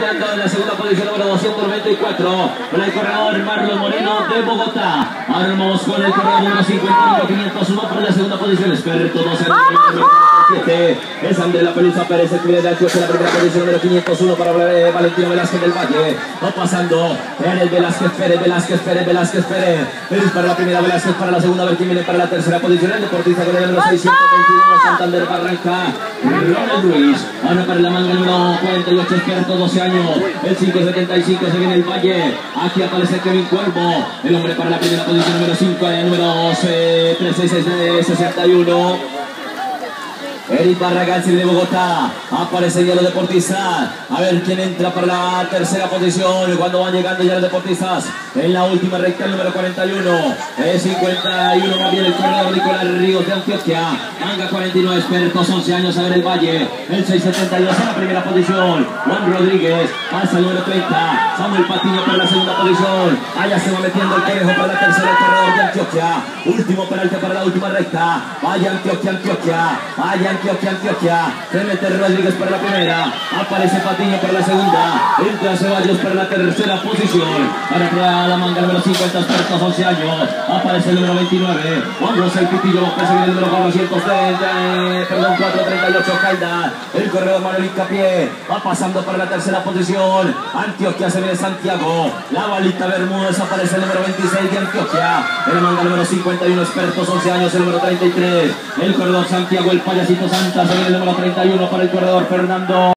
entrando en la segunda posición número 224 con el corredor Marlon Moreno de Bogotá. Ahora vamos con el corredor número 51501 para la segunda posición. Experto 12 es Andrés La Pelusa Pérez, el primer de Antioquia, la primera posición número 501 para Valentino Velázquez del Valle. Va pasando Pérez, Velázquez, Pérez, Velázquez, Pérez, Velázquez, Pérez. Pérez para la primera, Velázquez para la segunda, a ver quién viene para la tercera posición. El deportista con el número 621, Santander Barranca, Ronald Ruiz. Ahora para la manga número 48, experto, 12 años. El 575 se viene el Valle. Aquí aparece Kevin Cuervo, el hombre para la primera posición número 5, número 36661. Eric Barragán de Bogotá, aparecen ya los deportistas. A ver quién entra para la tercera posición. Cuando van llegando ya los deportistas en la última recta, el número 41, 51 más bien el corredor Nicolás Ríos de Antioquia. Manga 49, expertos, 11 años, a ver el Valle. El 672 en la primera posición. Juan Rodríguez pasa el número 30. Samuel Patiño para la segunda posición. Allá se va metiendo el conejo para la tercera, el corredor de Antioquia. Último penalti para la última recta. Vaya Antioquia, Antioquia. Vaya Antioquia, se mete Rodríguez para la primera, aparece Patiño para la segunda, entra Ceballos para la tercera posición, para la manga número 50, expertos, 11 años, aparece el número 29, Juan José Pitillo, que se viene el número 438, Caldas, el corredor Manuel Hincapié, va pasando para la tercera posición, Antioquia se viene Santiago, la balita Bermúdez, aparece el número 26 de Antioquia, en la manga número 51, expertos, 11 años, el número 33, el corredor Santiago, el payasito Santa, se viene el número 31 para el corredor Fernando.